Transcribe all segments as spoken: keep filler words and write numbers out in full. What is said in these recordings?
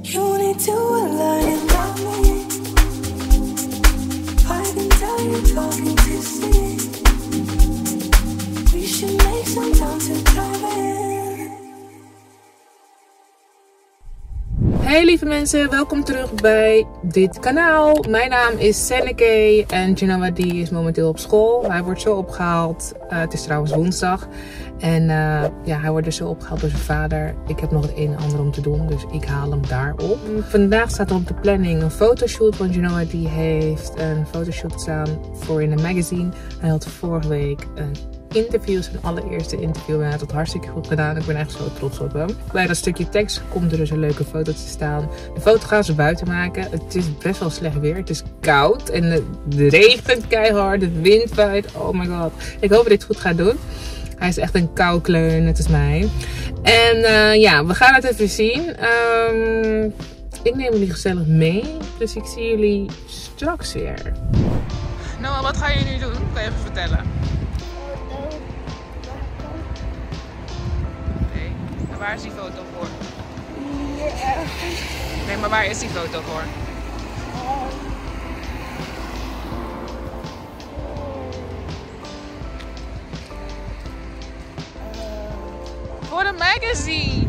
You need to align about me. I can tell you're talking to see. We should make some time to drive in. Hey lieve mensen, welkom terug bij dit kanaal. Mijn naam is Senneke en Genoa die is momenteel op school. Hij wordt zo opgehaald. Uh, het is trouwens woensdag. En uh, ja, hij wordt dus zo opgehaald door zijn vader. Ik heb nog het een en ander om te doen, dus ik haal hem daar op. Vandaag staat er op de planning een fotoshoot. Want Genoa die heeft een fotoshoot staan voor in een magazine. Hij had vorige week een interview, zijn allereerste interview. En hij had het hartstikke goed gedaan. Ik ben echt zo trots op hem. Bij dat stukje tekst komt er dus een leuke foto te staan. De foto gaan ze buiten maken. Het is best wel slecht weer. Het is koud en het regent keihard. Het wind waait. Oh my god. Ik hoop dat dit goed gaat doen. Hij is echt een koukleun, net als mij. En uh, ja, we gaan het even zien. Um, ik neem jullie gezellig mee. Dus ik zie jullie straks weer. Noah, wat ga je nu doen? Kan je even vertellen? Nee. En waar is die foto voor? Nee, maar waar is die foto voor? Voor een magazine!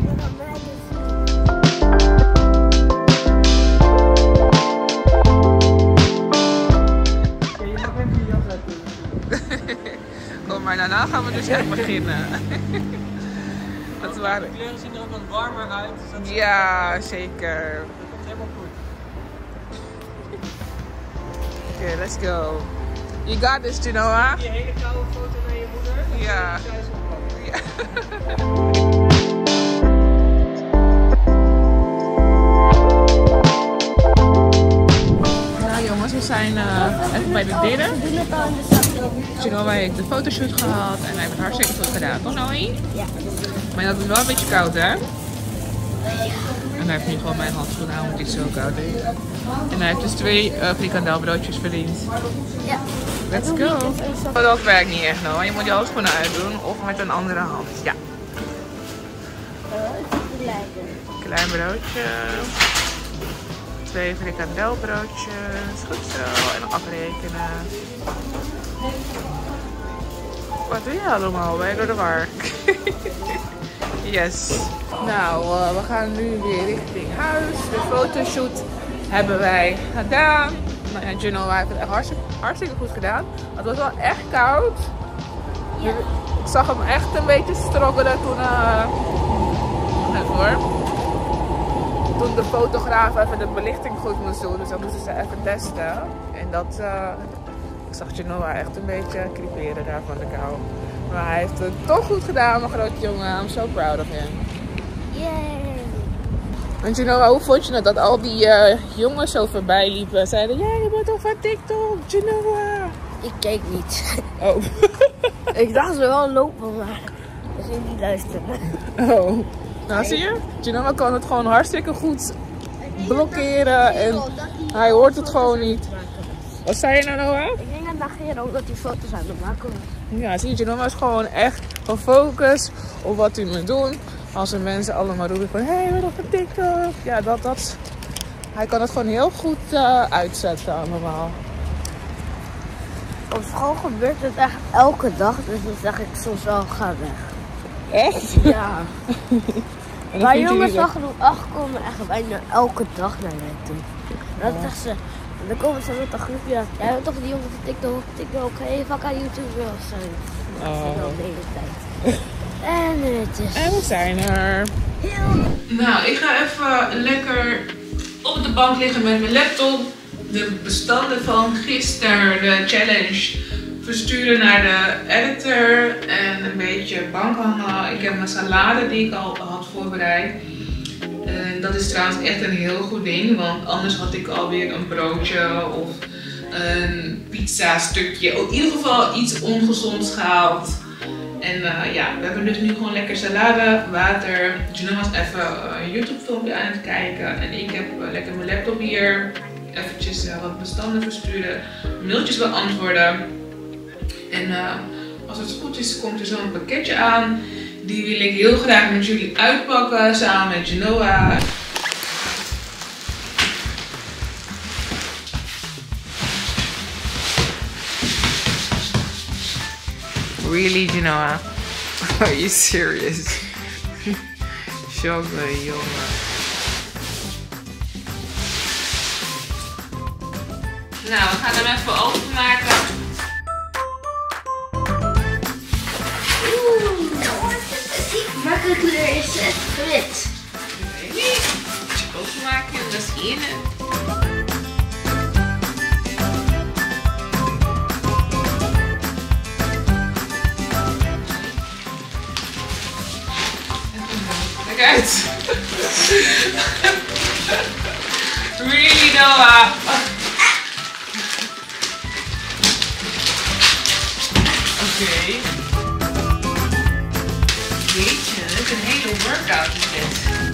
Kom maar, daarna gaan we dus echt beginnen. Dat waren... De kleuren zien er ook wat warmer uit. Dus dat ja, zeker. Dat komt helemaal goed. Oké, okay, let's go. You got this, Genoa. Die hele koude foto naar je moeder. Ja. Ja. Nou jongens, we zijn uh, even bij de derde. Genoa heeft de fotoshoot gehad en hij heeft het hartstikke goed gedaan, toch Noe? Ja. Maar dat is wel een beetje koud, hè? En hij heeft nu gewoon mijn handschoen aan, want het is zo koud is. En hij heeft dus twee uh, frikandelbroodjes verdiend. Ja. Let's go. Maar dat werkt niet echt, Noah. Je moet je handschoenen uitdoen of met een andere hand. Ja. Klein broodje. Twee frikandelbroodjes. Goed zo. En dan afrekenen. Wat doe je allemaal? Ben je door de war? Yes. Nou, uh, we gaan nu weer richting huis. De fotoshoot hebben wij gedaan. Nou ja, Genoa heeft het echt hartstikke, hartstikke goed gedaan. Het was wel echt koud. Ja. Ik zag hem echt een beetje struggelen toen, uh, even hoor. Toen de fotograaf even de belichting goed moest doen. Dus dan moesten ze even testen. En dat, uh, ik zag Genoa echt een beetje creperen daar van de kou. Maar hij heeft het toch goed gedaan, mijn grote jongen. I'm so proud of him. Yay! En Genoa, hoe vond je het dat al die uh, jongens zo voorbij liepen? Zeiden, ja, je bent toch van TikTok, Genoa? Ik keek niet. Oh. Ik dacht ze wel lopen, maar ze ging niet luisteren. Oh. Nou, zie je? Genoa kan het gewoon hartstikke goed blokkeren en hij hoort het gewoon niet. Wat zei je nou, Noah? Ik ging het negeren omdat hij foto's aan het maken was. Ja, zie je, Genoa is gewoon echt gefocust op wat hij moet doen. Als er mensen allemaal roepen van, hé, hey, we doen TikTok. Ja, dat, dat. Hij kan het gewoon heel goed uh, uitzetten allemaal. Op school gebeurt het echt elke dag, dus dan zeg ik soms wel, ga weg. Echt? Ja. Maar jongens van groep acht komen echt bijna elke dag naar mij toe. Dan ja. zeggen ze, dan komen ze met een groepje, jij bent toch die jongen van TikTok, TikTok, hé, hey, fuck aan YouTube wel zijn. Dat is oh. wel de hele tijd. En het is... En we zijn er. Nou, ik ga even lekker op de bank liggen met mijn laptop. De bestanden van gisteren, de challenge, versturen naar de editor. En een beetje bankhangen. Ik heb mijn salade die ik al had voorbereid. En dat is trouwens echt een heel goed ding. Want anders had ik alweer een broodje of een pizza stukje. Of in ieder geval iets ongezonds gehaald. En uh, ja, we hebben dus nu gewoon lekker salade, water. Genoa was even een YouTube filmpje aan het kijken. En ik heb uh, lekker mijn laptop hier. Eventjes uh, wat bestanden versturen. Mailtjes beantwoorden. En uh, als het goed is, komt er zo'n pakketje aan. Die wil ik heel graag met jullie uitpakken, samen met Genoa. Really, Genoa? Are you serious? Jongen, jongen. Nou, we gaan hem even openmaken. Welke kleur is het? Wit. Ik weet niet. Als je openmaken, dat is in het. Kijk uit. Really, Noah? Oké. Okay. Jeetje, dit is een hele workout is dit.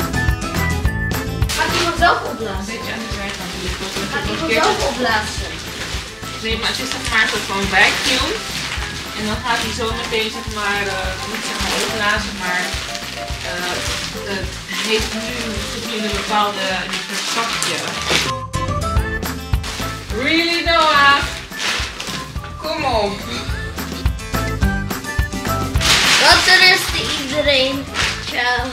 Gaat iemand zelf opblazen? Zet je aan de zijkant. Gaat iemand zelf opblazen? Nee, maar het is zeg maar een soort vacuüm. En dan gaat hij zo meteen zeg maar, uh, niet zeg maar opblazen, maar uh, het heeft nu in een bepaalde zakje. Really, Noah? Kom op. Wat de rest iedereen. Ciao.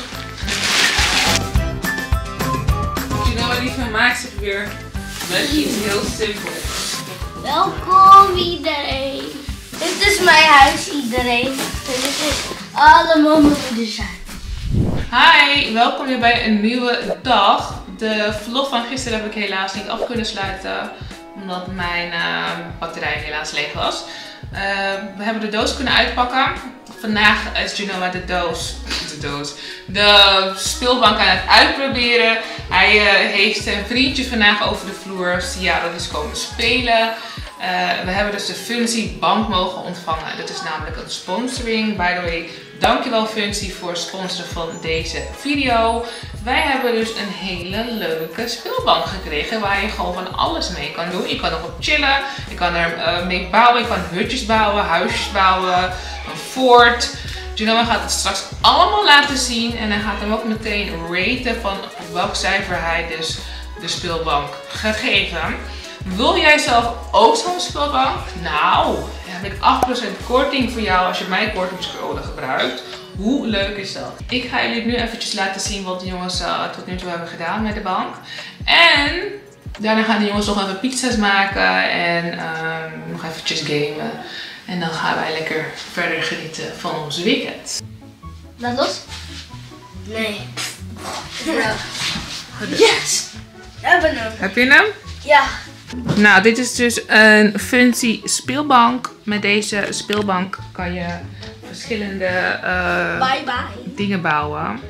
Genoa die vermaakt zich weer met iets heel simpels. Welkom iedereen. Dit is mijn huis iedereen. En dit is allemaal mijn zijn. Hi, welkom weer bij een nieuwe dag. De vlog van gisteren heb ik helaas niet af kunnen sluiten. Omdat mijn uh, batterij helaas leeg was. Uh, we hebben de doos kunnen uitpakken. Vandaag is Genoa de doos, de doos, de speelbank aan het uitproberen. Hij uh, heeft zijn vriendje vandaag over de vloer. Sia, dat is komen spelen. Uh, we hebben dus de Funcy bank mogen ontvangen. Dat is namelijk een sponsoring. By the way, dankjewel Funcy voor het sponsoren van deze video. Wij hebben dus een hele leuke speelbank gekregen waar je gewoon van alles mee kan doen. Je kan erop chillen, je kan er uh, mee bouwen, je kan hutjes bouwen, huisjes bouwen, een fort. Genoa gaat het straks allemaal laten zien en hij gaat hem ook meteen raten van welk cijfer hij dus de speelbank gaat geven. Wil jij zelf ook zo'n speelbank? Nou, dan heb ik acht procent korting voor jou als je mijn kortingscode gebruikt. Hoe leuk is dat? Ik ga jullie nu eventjes laten zien wat de jongens uh, tot nu toe hebben gedaan met de bank. En daarna gaan de jongens nog even pizza's maken en uh, nog eventjes gamen. En dan gaan wij lekker verder genieten van onze weekend. Laat los? Nee. Ja. Yes! Hebben we hem. Heb je hem? Ja. Nou, dit is dus een Funcy speelbank. Met deze speelbank kan je verschillende uh, Bye bye. dingen bouwen.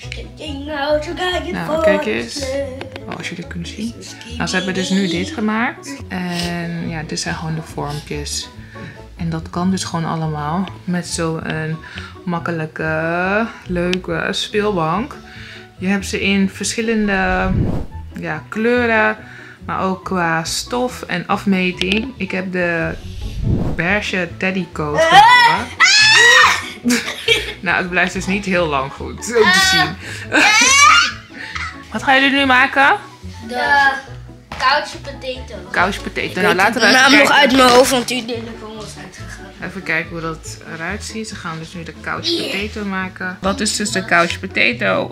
Nou, kijk eens. Oh, als jullie kunnen zien. Nou, ze hebben dus nu dit gemaakt. En ja, dit zijn gewoon de vormpjes. En dat kan dus gewoon allemaal met zo'n makkelijke, leuke speelbank. Je hebt ze in verschillende ja, kleuren. Maar ook qua stof en afmeting. Ik heb de beige teddycoat genomen. Nou, het blijft dus niet heel lang goed om te zien. Wat gaan jullie nu maken? De couch potato. Couch potato. Nou, laten we de even naam kijken. nog uit mijn hoofd, want die telefoon was uitgegaan. Even kijken hoe dat eruit ziet. Ze gaan dus nu de couch potato maken. Wat is dus de couch potato?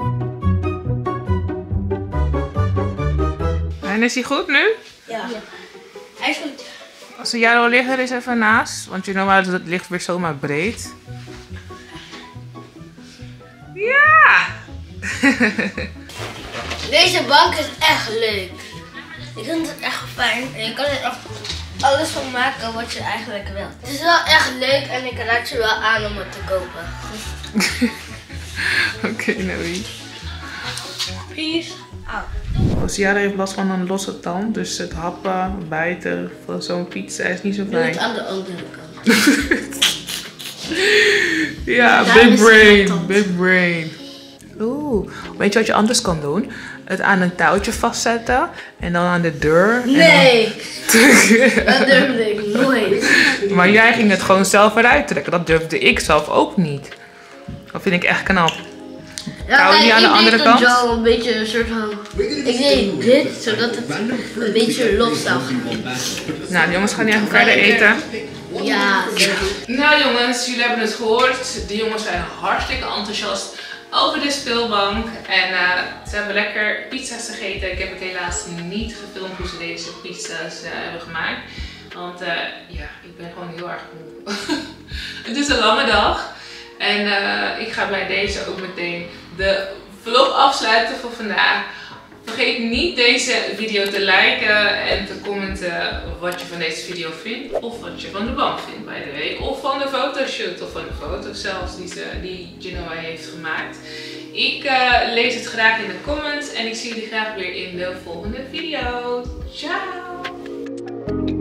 En is hij goed nu? Ja. Hij is goed. Als de Jaro ligt er eens even naast. Want je normaal dat het ligt weer zomaar breed. Ja! Deze bank is echt leuk. Ik vind het echt fijn. En je kan er echt alles van maken wat je eigenlijk wilt. Het is wel echt leuk en ik raad je wel aan om het te kopen. Oké, okay, Noe. Peace out. Ciara heeft last van een losse tand, dus het happen, bijten van zo'n pizza is niet zo Doe het fijn. aan de andere kant. Ja, Daar big is brain, mijn big brain. Oeh, weet je wat je anders kan doen? Het aan een touwtje vastzetten en dan aan de deur. Nee, Dan... dat durfde ik nooit. Maar jij ging het gewoon zelf eruit trekken. Dat durfde ik zelf ook niet. Dat vind ik echt knap. Touw die aan de andere kant? Ik deed zo een beetje een soort van... Ik deed dit, zodat het een beetje los zou gaan. Nou, de jongens gaan nu even verder eten. Ja. Nou jongens, jullie hebben het gehoord. De jongens zijn hartstikke enthousiast over de speelbank. En uh, ze hebben lekker pizza's gegeten. Ik heb het helaas niet gefilmd hoe ze deze pizza's uh, hebben gemaakt. Want uh, ja, ik ben gewoon heel erg moe. Het is een lange dag. En uh, ik ga bij deze ook meteen de vlog afsluiten voor vandaag. Vergeet niet deze video te liken en te commenten wat je van deze video vindt. Of wat je van de bank vindt, by the way. Of van de fotoshoot of van de foto's zelfs die, ze, die Genoa heeft gemaakt. Ik uh, lees het graag in de comments en ik zie jullie graag weer in de volgende video. Ciao!